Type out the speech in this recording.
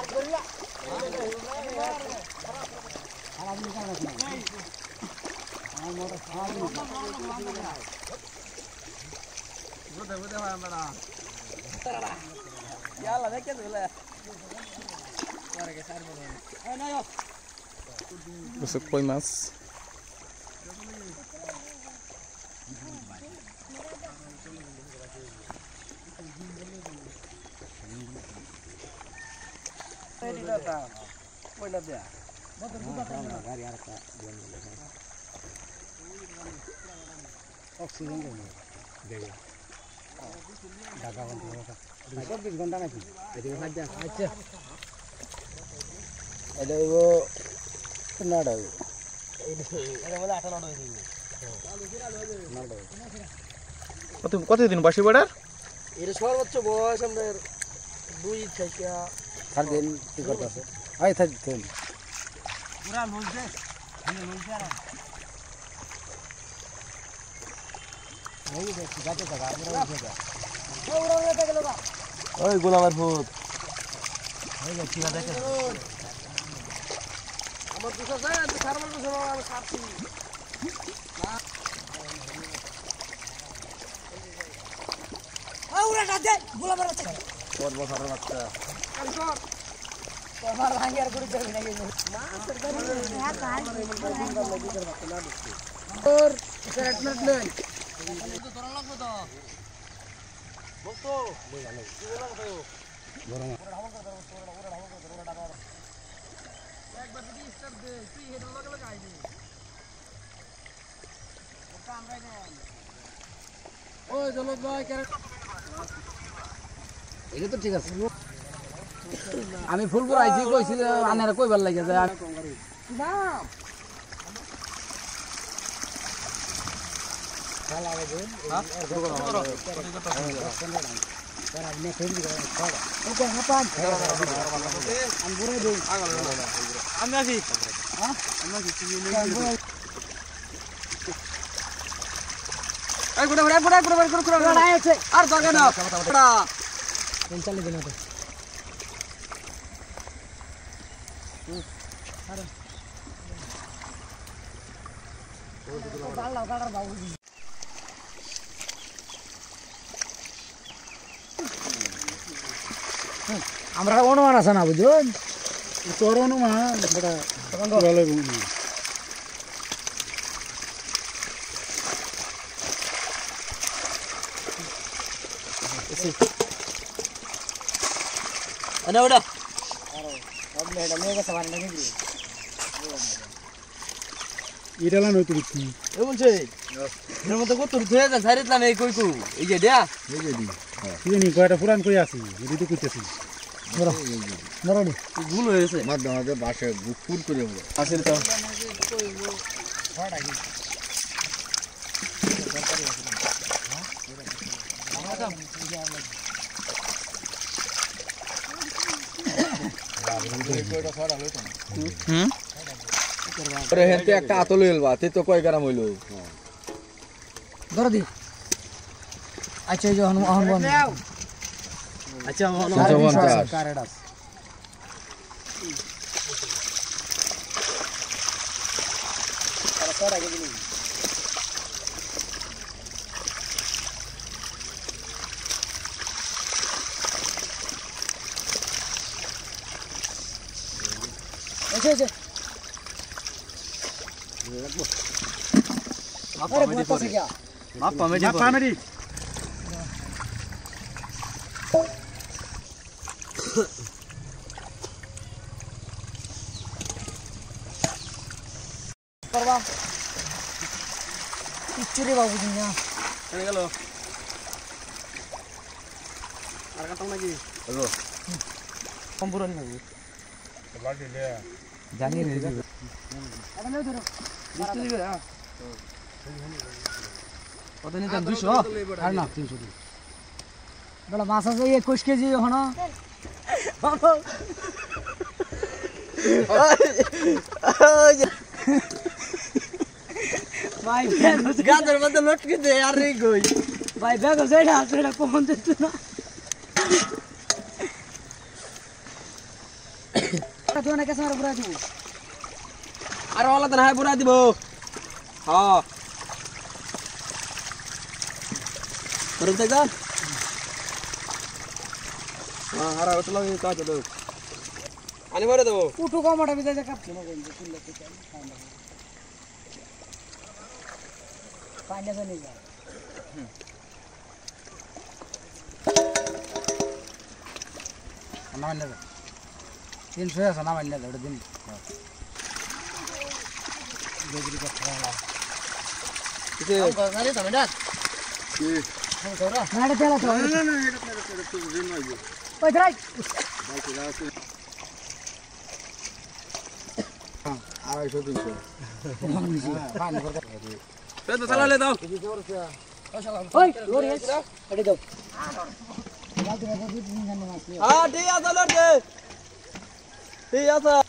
Busuk koi mas. Oksigen deh. Daga untuk 24 घंटा नाকি এদিকে হাজা আচ্ছা এটা ও নাড়া এটা বলে 8 নাড়া হইছে কতদিন বয়সী বড়ার এর সর্বোচ্চ বয়স আমাদের 2 থেকে 4 দিন কি করতেছে আই থাকতেন পুরা লইছে লইছে আর এই দেখি গাতে জায়গা আমরা ওইটা ওরা দেখে লোগা ওই গোলামের ভূত এই যে কি দেখে আমার দুটো যায় তো সারমাল তো আমি খাচ্ছি ওরা গাতে গোলামের বাচ্চা তোর বছরের বাচ্চা কর তোমার রাঙ্গের করে যাবি না কিন্তু মাছের গাড়ি হ্যাঁ কাজ তোর সেট মিনিট নেই তো তোরা লাগবে তো বলতো লই জানো কি বললাম তো গরম ওরা ঢাবল করে ওরা ঢাবল একবার যদি স্টার্ট দে কি হেড লাগা লাগা আইনি ওটা আমরাই দেন ওই জলদ ভাই ক্যারেট এটা তো ঠিক আছে আমি ফুলপুর আইছি কইছি আনারা কইবার লাগে যায় না ভালো লাগে হ্যাঁ স্যার আপনি ফেল দিবেন স্যার ওকে হাপান আমি বড় দেই আমি আসি হ্যাঁ আমি আসি এই গুড়া আছে আর দরকার না বড়া তেল চালিয়ে দেন তো আরে গাড়ার বাবু আমরা অনুমান আছে না বুঝুন তোর অনুমান বড় ভালো ana udah oke ada mega sama lagi ইডালা নই তুলছি এ বলছে এর মধ্যে কত ধুয়ে যা ছাড়িতলাম এই কইকু এই যে দেয়া এই যে দি কি নি কয়টা পুরান কই আছে এদি তো কইতেছি মরো মরো নি ভুল হয়েছে মার দাঁড়াতে বাসে ফুল করে হলো আসের তো কইবো ছড়া কি আরে হেনতে একটা আতল হইলবা তে তো কয় গ্রাম হইলো ধর দি আচ্ছা যে হন বন আচ্ছা হন কারেডাস আর আগে দিলি আচ্ছা अरे बोलता से क्या माफ कॉमेडी परवा पिक्चरे बाबू जी ना चले गलो আর কাটাও নাকি হলো সম্পূর্ণ নাকি বাড়ি ले জানি রে এটা নাও ধরো মিষ্টি দিবে হ্যাঁ কত নিতাম 200 আর না 300 দিই বড় মাছ আছে 21 কেজি হনো ভাই গাজর মধ্যে লটকে দে আর রে গই ভাই ব্যাগ যেটা সেটা কোন দিত না তুই না কেসে পুরা দিব আর ওলা তো না পুরা দিব হ্যাঁ করব তাই যা হ্যাঁ আর ওটা লাগে কাজ দাও আনি মারে দেবো উঠু কমাটা বিজয় যা কাটছে না বন্ধু শুনলে তো পানি জানি যা নামাই নেবে 300 আছে নামাই নেবে ওটা দিন গজরি কথা কিসে গাড়ি তো মেডা কি তোরা নাড়ে তেলা তো না এটা তো দিন লাগবে ওই ধরাই বাইকে যাচ্ছে আর 250 পানি করতে তো চালালে দাও ওই ওরে এডি দাও ঠিক আছে লড়তে ঠিক আছে